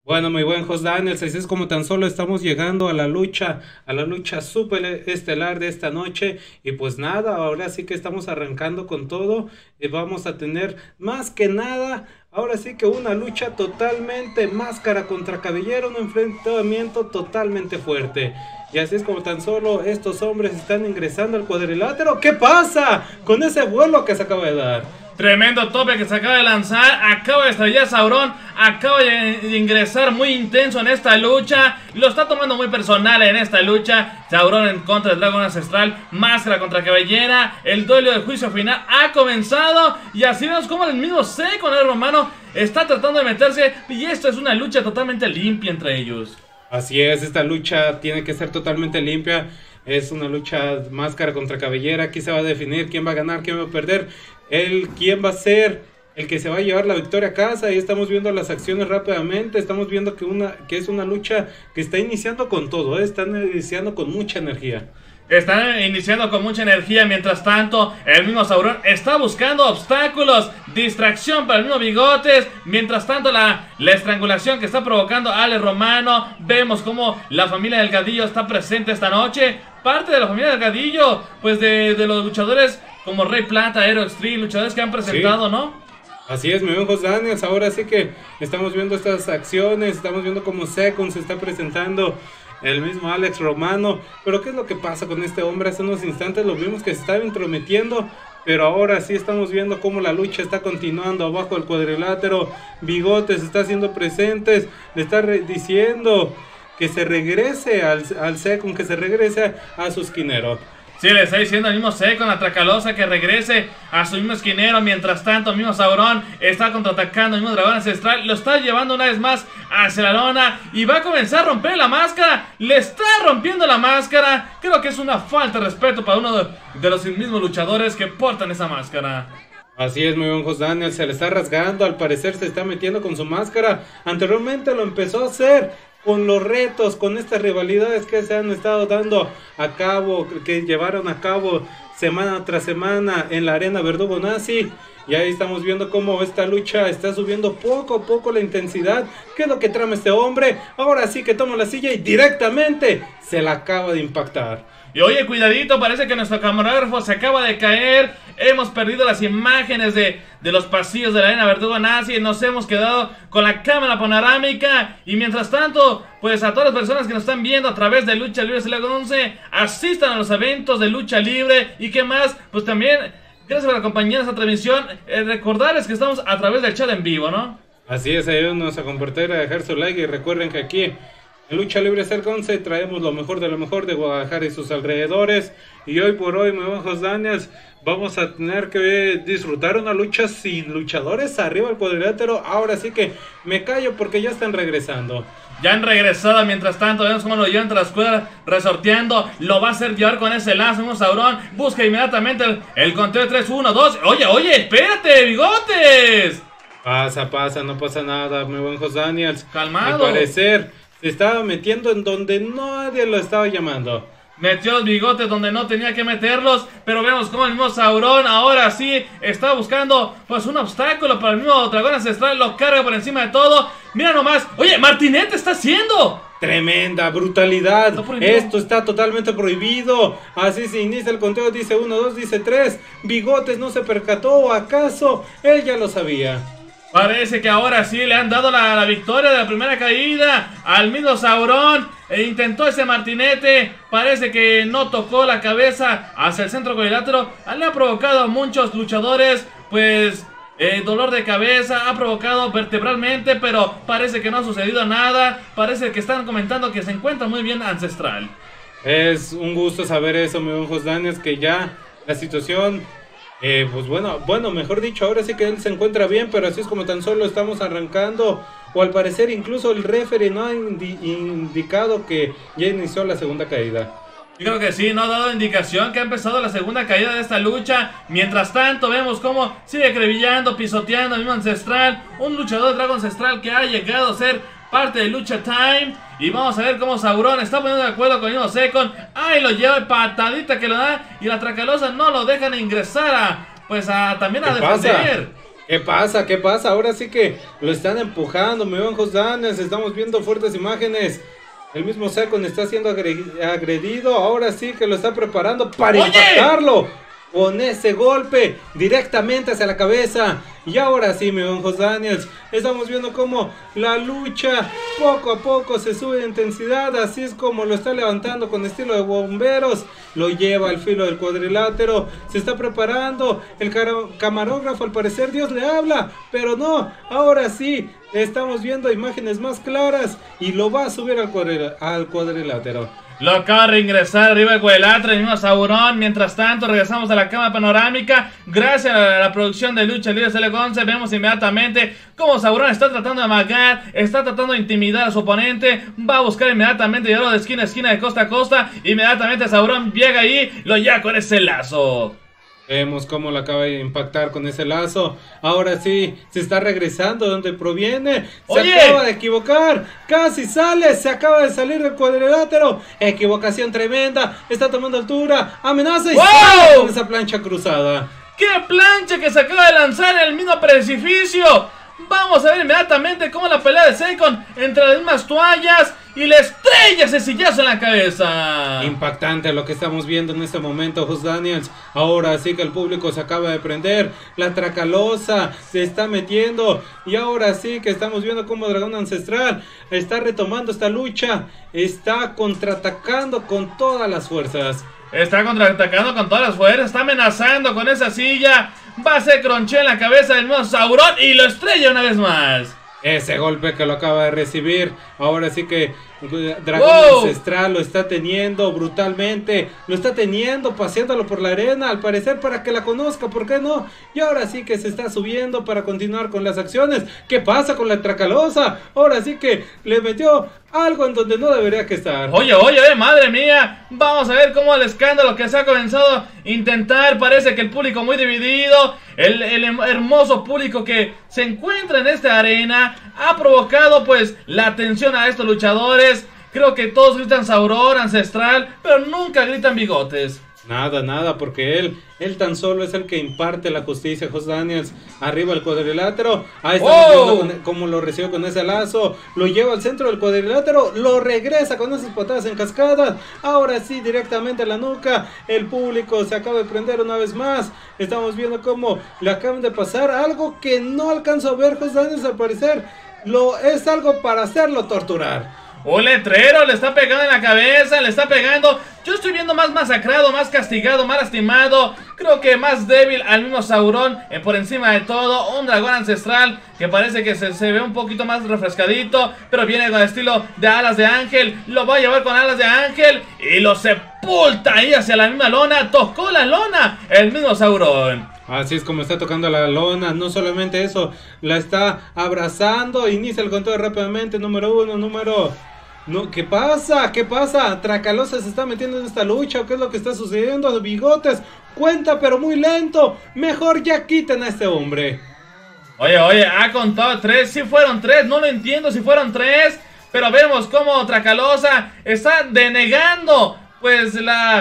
Bueno, muy buen host Daniels, así es como tan solo estamos llegando a la lucha super estelar de esta noche. Y pues nada, ahora sí que estamos arrancando con todo y vamos a tener más que nada, ahora sí que una lucha totalmente máscara contra cabellera, un enfrentamiento totalmente fuerte. Y así es como tan solo estos hombres están ingresando al cuadrilátero. ¿Qué pasa con ese vuelo que se acaba de dar? Tremendo tope que se acaba de lanzar, acaba de estrellar Sauron, acaba de ingresar muy intenso en esta lucha, lo está tomando muy personal en esta lucha. Sauron en contra del dragón ancestral, máscara contra cabellera, el duelo de juicio final ha comenzado y así vemos como el mismo C con el romano está tratando de meterse y esto es una lucha totalmente limpia entre ellos. Así es, esta lucha tiene que ser totalmente limpia. Es una lucha máscara contra cabellera. Aquí se va a definir quién va a ganar, quién va a perder, quién va a ser el que se va a llevar la victoria a casa. Y estamos viendo las acciones rápidamente. Estamos viendo que es una lucha que está iniciando con todo, están iniciando con mucha energía. Están iniciando con mucha energía, mientras tanto el mismo Sauron está buscando obstáculos, distracción para el mismo Bigotes. Mientras tanto la estrangulación que está provocando Ale Romano, vemos como la familia Delgadillo está presente esta noche. Parte de la familia Delgadillo, pues de los luchadores como Rey Plata, Aero Extreme, luchadores que han presentado, Sí. ¿no? Así es, mi buen Jos Daniels. Ahora sí que estamos viendo estas acciones, estamos viendo cómo Second se está presentando, el mismo Alex Romano. Pero ¿qué es lo que pasa con este hombre? Hace unos instantes lo vimos que se estaba intrometiendo, pero ahora sí estamos viendo cómo la lucha está continuando abajo del cuadrilátero. Bigotes está haciendo presentes, le está diciendo que se regrese al Second, que se regrese a su esquinero. Sí, le está diciendo al mismo C con la Tracalosa que regrese a su mismo esquinero. Mientras tanto, el mismo Sauron está contraatacando. El mismo dragón ancestral lo está llevando una vez más hacia la lona y va a comenzar a romper la máscara. Le está rompiendo la máscara. Creo que es una falta de respeto para uno de los mismos luchadores que portan esa máscara. Así es, muy buen Jos Daniel, se le está rasgando, al parecer se está metiendo con su máscara. Anteriormente lo empezó a hacer con los retos, con estas rivalidades que se han estado dando a cabo, que llevaron a cabo semana tras semana en la arena Verdugo Nazi. Y ahí estamos viendo cómo esta lucha está subiendo poco a poco la intensidad. ¿Qué es lo que trama este hombre? Ahora sí que toma la silla y directamente se la acaba de impactar. Y oye, cuidadito, parece que nuestro camarógrafo se acaba de caer. Hemos perdido las imágenes de los pasillos de la arena Verdugo Nazi. Nos hemos quedado con la cámara panorámica. Y mientras tanto, pues a todas las personas que nos están viendo a través de Lucha Libre Select 11, asistan a los eventos de lucha libre. Y qué más, pues también, gracias por acompañarnos en esta transmisión. Recordarles que estamos a través del chat en vivo, ¿no? Así es, ayúdenos a compartir, a dejar su like y recuerden que aquí en Lucha Libre Select 11 traemos lo mejor de Guadalajara y sus alrededores. Y hoy por hoy, muy bajos Daniels, vamos a tener que disfrutar una lucha sin luchadores arriba del cuadrilátero. Ahora sí que me callo porque ya están regresando. Ya han regresado, mientras tanto vemos cómo lo llevan tras la escuadra resorteando. Lo va a hacer llevar con ese lazo, un Sauron. Busca inmediatamente el conteo de 3, 1, 2. Oye, espérate, Bigotes. Pasa, no pasa nada, muy buen Jos Daniels. Calmado. Al parecer se estaba metiendo en donde nadie lo estaba llamando. Metió los bigotes donde no tenía que meterlos. Pero vemos como el mismo Sauron ahora sí está buscando pues un obstáculo para el mismo dragón ancestral. Lo carga por encima de todo. Mira nomás. Oye, Martinete está haciendo Tremenda brutalidad. Esto está totalmente prohibido. Así se inicia el conteo. Dice 1, 2, dice 3. Bigotes no se percató. ¿O acaso él ya lo sabía? Parece que ahora sí le han dado la victoria de la primera caída al mismo Sauron. Intentó ese Martinete. Parece que no tocó la cabeza hacia el centro cuadrilátero. Le ha provocado a muchos luchadores pues dolor de cabeza. Ha provocado vertebralmente, pero parece que no ha sucedido nada. Parece que están comentando que se encuentra muy bien Ancestral. Es un gusto saber eso, mi buen Jos Daniels, que ya la situación... pues bueno, mejor dicho, ahora sí que él se encuentra bien, pero así es como tan solo estamos arrancando. O al parecer incluso el referee no ha indicado que ya inició la segunda caída. Yo creo que sí, no ha dado indicación que ha empezado la segunda caída de esta lucha. Mientras tanto vemos cómo sigue acribillando, pisoteando al mismo Ancestral. Un luchador de Dragon Ancestral que ha llegado a ser parte de Lucha Time. Y vamos a ver cómo Sauron está poniendo de acuerdo con el mismo Second. Ahí lo lleva, patadita que lo da. Y la Tracalosa no lo dejan ingresar también a defender. ¿Qué pasa? ¿Qué pasa? Ahora sí que lo están empujando, mi buen Jos Daniels. Estamos viendo fuertes imágenes. El mismo Second está siendo agredido. Ahora sí que lo está preparando para impactarlo con ese golpe directamente hacia la cabeza. Y ahora sí, mi buen Jos Daniels, estamos viendo cómo la lucha poco a poco se sube de intensidad. Así es como lo está levantando con estilo de bomberos. Lo lleva al filo del cuadrilátero. Se está preparando. El camarógrafo, al parecer, Dios le habla. Pero no, ahora sí, estamos viendo imágenes más claras. Y lo va a subir al cuadrilátero. Lo acaba de ingresar arriba del cuadrilátero, el mismo Sauron. Mientras tanto, regresamos a la cámara panorámica. Gracias a la producción de Lucha Libre CL11, vemos inmediatamente cómo Sauron está tratando de amagar, está tratando de intimidar a su oponente. Va a buscar inmediatamente llevarlo de esquina a esquina, de costa a costa. Inmediatamente Sauron llega ahí, lo lleva con ese lazo. Vemos cómo lo acaba de impactar con ese lazo. Ahora sí, se está regresando de donde proviene. Se acaba de equivocar. Casi sale. Se acaba de salir del cuadrilátero. Equivocación tremenda. Está tomando altura. Amenaza y sale con esa plancha cruzada. ¡Qué plancha que se acaba de lanzar en el mismo precipicio! Vamos a ver inmediatamente cómo la pelea de Second entre las mismas toallas y le estrella ese sillazo en la cabeza. Impactante lo que estamos viendo en este momento, Jos Daniels. Ahora sí que el público se acaba de prender. La Tracalosa se está metiendo. Y ahora sí que estamos viendo cómo Dragón Ancestral está retomando esta lucha. Está contraatacando con todas las fuerzas. Está contraatacando con todas las fuerzas. Está amenazando con esa silla. Va a hacer cronche en la cabeza del nuevo Sauron y lo estrella una vez más. Ese golpe que lo acaba de recibir. Ahora sí que Dragón Ancestral lo está teniendo brutalmente. Lo está teniendo, paseándolo por la arena, al parecer para que la conozca, ¿por qué no? Y ahora sí que se está subiendo para continuar con las acciones. ¿Qué pasa con la Tracalosa? Ahora sí que le metió algo en donde no debería que estar. Oye, madre mía. Vamos a ver cómo el escándalo que se ha comenzado a intentar. Parece que el público muy dividido. El hermoso público que se encuentra en esta arena ha provocado pues la atención a estos luchadores. Creo que todos gritan Sauron, Ancestral, pero nunca gritan Bigotes. Nada, porque él tan solo es el que imparte la justicia, Jos Daniels. Arriba el cuadrilátero. Ahí estamos viendo cómo lo recibe con ese lazo. Lo lleva al centro del cuadrilátero. Lo regresa con esas patadas en cascada. Ahora sí, directamente a la nuca. El público se acaba de prender una vez más. Estamos viendo cómo le acaban de pasar algo que no alcanzo a ver, Jos Daniels, al parecer. Es algo para hacerlo torturar. Un letrero le está pegando en la cabeza, le está pegando. Yo estoy viendo más masacrado, más castigado, más lastimado. Creo que más débil al mismo Sauron. Por encima de todo, un dragón ancestral que parece que se ve un poquito más refrescadito, pero viene con estilo de alas de ángel. Lo va a llevar con alas de ángel y lo sepulta ahí hacia la misma lona. Tocó la lona el mismo Sauron. Así es como está tocando la lona. No solamente eso, la está abrazando. Inicia el conteo rápidamente. Número 1, No, ¿qué pasa? Tracalosa se está metiendo en esta lucha. ¿Qué es lo que está sucediendo? Bigotes cuenta, pero muy lento. Mejor ya quiten a este hombre. Oye, ha contado 3. Sí fueron 3, no lo entiendo si fueron 3. Pero vemos cómo Tracalosa está denegando pues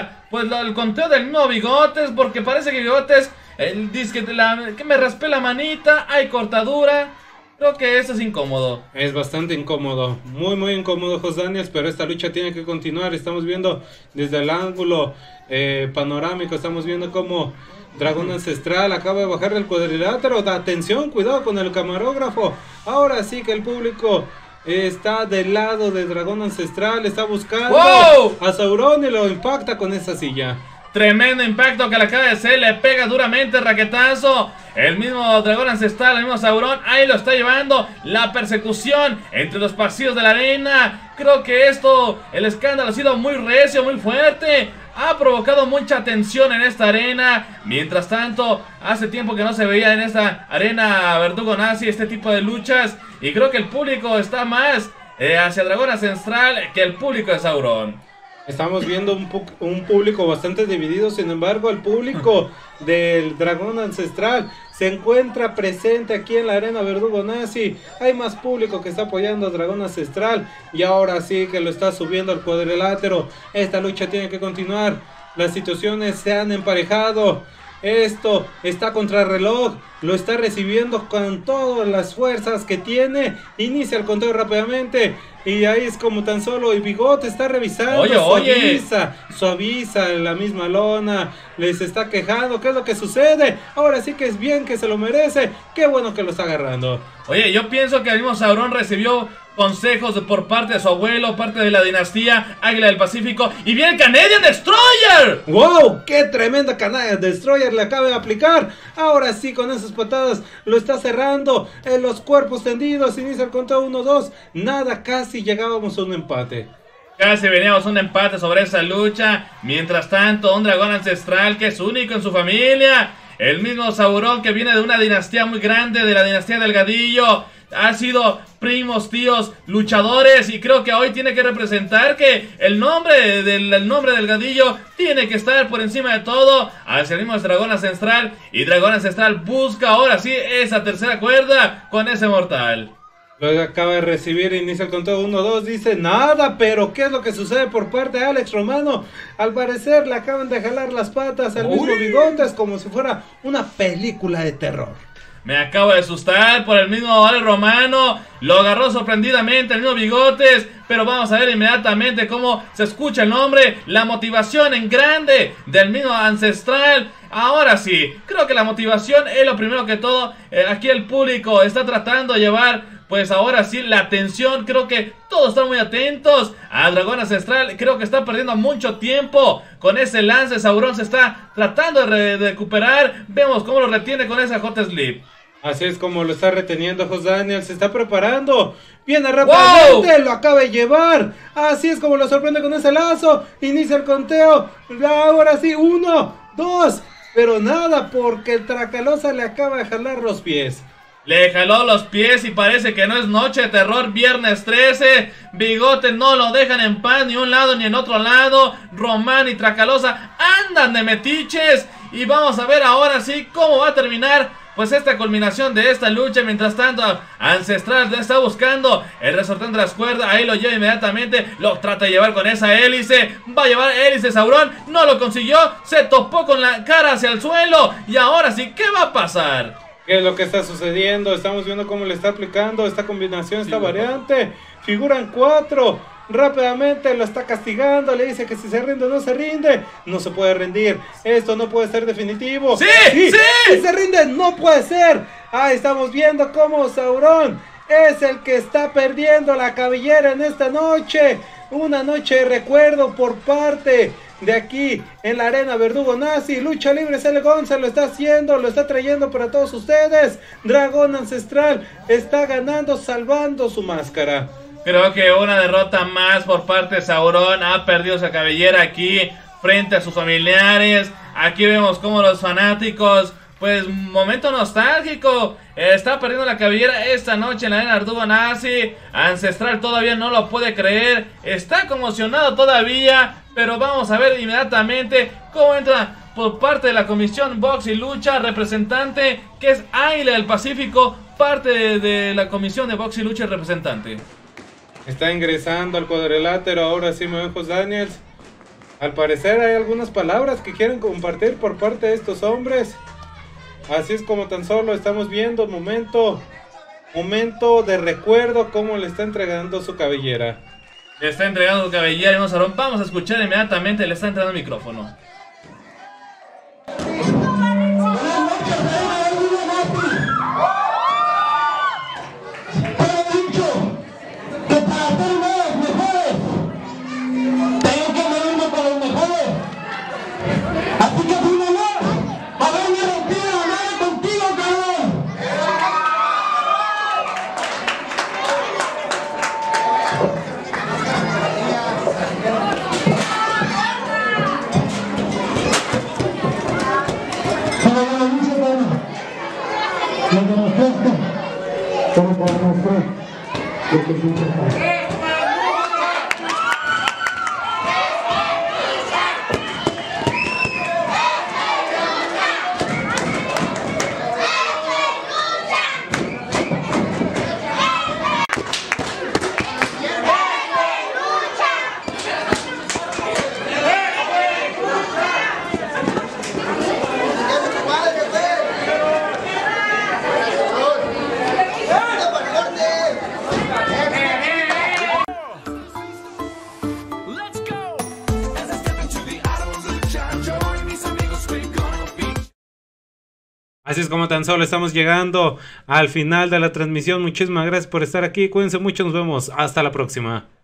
el conteo del mismo Bigotes, porque parece que Bigotes dice que me raspé la manita, hay cortadura. Creo que eso es incómodo. Es bastante incómodo, muy incómodo, Jos Daniels, pero esta lucha tiene que continuar. Estamos viendo desde el ángulo panorámico, estamos viendo cómo Dragón Ancestral acaba de bajar del cuadrilátero. Atención, cuidado con el camarógrafo. Ahora sí que el público está del lado de Dragón Ancestral, está buscando a Sauron y lo impacta con esa silla. Tremendo impacto que le acaba de hacer, le pega duramente raquetazo. El mismo Dragón Ancestral, el mismo Sauron, ahí lo está llevando. La persecución entre los pasillos de la arena. Creo que el escándalo ha sido muy recio, muy fuerte. Ha provocado mucha tensión en esta arena. Mientras tanto, hace tiempo que no se veía en esta arena Verdugo Nazi este tipo de luchas. Y creo que el público está más hacia Dragón Ancestral que el público de Sauron. Estamos viendo un público bastante dividido. Sin embargo, el público del Dragón Ancestral se encuentra presente aquí en la arena Verdugo Nazi. Hay más público que está apoyando a Dragón Ancestral. Y ahora sí que lo está subiendo al cuadrilátero. Esta lucha tiene que continuar. Las situaciones se han emparejado. Esto está contra reloj, lo está recibiendo con todas las fuerzas que tiene. Inicia el conteo rápidamente. Y ahí es como tan solo el Bigote está revisando. Suaviza la misma lona. Les está quejando. ¿Qué es lo que sucede? Ahora sí que es bien que se lo merece. Qué bueno que lo está agarrando. Oye, yo pienso que el mismo Sauron recibió consejos por parte de su abuelo, parte de la dinastía Águila del Pacífico. ¡Y viene el Canadian Destroyer! ¡Wow! ¡Qué tremenda Canadian Destroyer le acaba de aplicar! Ahora sí, con esas patadas lo está cerrando. En los cuerpos tendidos, inicia el conteo 1-2. Nada, casi llegábamos a un empate. Casi veníamos a un empate sobre esa lucha. Mientras tanto, un dragón ancestral que es único en su familia. El mismo Sauron que viene de una dinastía muy grande, de la dinastía Delgadillo. Ha sido primos, tíos, luchadores, y creo que hoy tiene que representar que el nombre Delgadillo tiene que estar por encima de todo. Hacia el mismo Dragón Ancestral, y Dragón Ancestral busca ahora sí esa tercera cuerda con ese mortal. Luego acaba de recibir, inicia el conteo 1-2, dice nada, pero ¿qué es lo que sucede por parte de Alex Romano? Al parecer le acaban de jalar las patas al mismo Bigotes como si fuera una película de terror. Me acabo de asustar por el mismo Alex Romano. Lo agarró sorprendidamente el mismo Bigotes. Pero vamos a ver inmediatamente cómo se escucha el nombre. La motivación en grande del mismo Ancestral. Ahora sí, creo que la motivación es lo primero que todo. Aquí el público está tratando de llevar, pues ahora sí, la atención. Creo que todos están muy atentos al Dragón Ancestral. Creo que está perdiendo mucho tiempo con ese lance. Sauron se está tratando de recuperar. Vemos cómo lo retiene con esa Hot Sleep. Así es como lo está reteniendo Jos Daniel, se está preparando. Viene rápidamente, ¡wow! Lo acaba de llevar. Así es como lo sorprende con ese lazo. Inicia el conteo. Ahora sí, 1, 2. Pero nada, porque el Tracalosa le acaba de jalar los pies. Le jaló los pies y parece que no es noche de terror, viernes 13. Bigote no lo dejan en paz ni un lado ni en otro lado. Román y Tracalosa andan de metiches. Y vamos a ver ahora sí cómo va a terminar pues esta culminación de esta lucha. Mientras tanto, Ancestral está buscando el resortón de las cuerdas. Ahí lo lleva inmediatamente. Lo trata de llevar con esa hélice. Va a llevar hélice Sauron. No lo consiguió. Se topó con la cara hacia el suelo. Y ahora sí, ¿qué va a pasar? ¿Qué es lo que está sucediendo? Estamos viendo cómo le está aplicando esta combinación, esta variante. Figuran 4. Rápidamente lo está castigando. Le dice que si se rinde o no se rinde. No se puede rendir. Esto no puede ser definitivo. ¡Sí! ¡Sí! Si se rinde, no puede ser. Ahí estamos viendo cómo Sauron es el que está perdiendo la cabellera en esta noche. Una noche de recuerdo por parte de aquí en la arena Verdugo Nazi. Lucha Libre Cele Gonza lo está haciendo, lo está trayendo para todos ustedes. Dragón Ancestral está ganando, salvando su máscara. Creo que una derrota más por parte de Sauron. Ha perdido esa cabellera aquí frente a sus familiares. Aquí vemos como los fanáticos, pues momento nostálgico, está perdiendo la cabellera esta noche en la arena Verdugo Nazi. Ancestral todavía no lo puede creer, está conmocionado todavía. Pero vamos a ver inmediatamente cómo entra por parte de la comisión Box y Lucha, representante que es Águila del Pacífico, parte de la comisión de Box y Lucha, representante. Está ingresando al cuadrilátero, ahora sí me ven Jos Daniels. Al parecer hay algunas palabras que quieren compartir por parte de estos hombres. Así es como tan solo estamos viendo momento de recuerdo, cómo le está entregando su cabellera. Le está entregando su cabellera y vamos a escuchar inmediatamente, le está entregando el micrófono. Así es como tan solo estamos llegando al final de la transmisión. Muchísimas gracias por estar aquí. Cuídense mucho. Nos vemos. Hasta la próxima.